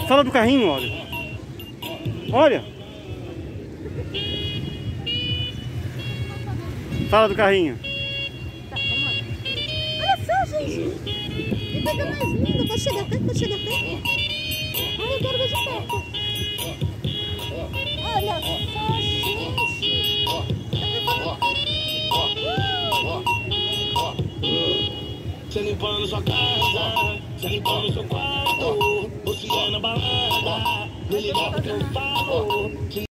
Fala do carrinho, olha. Olha. Fala do carrinho. Tá, vamos lá. Olha só, gente. Que coisa mais linda. Pode chegar perto, pode chegar perto. Ai, eu quero ver de perto. Olha só, gente. Cê limpando sua casa, cê limpando seu quarto, você é na balada, me liga porque eu falo.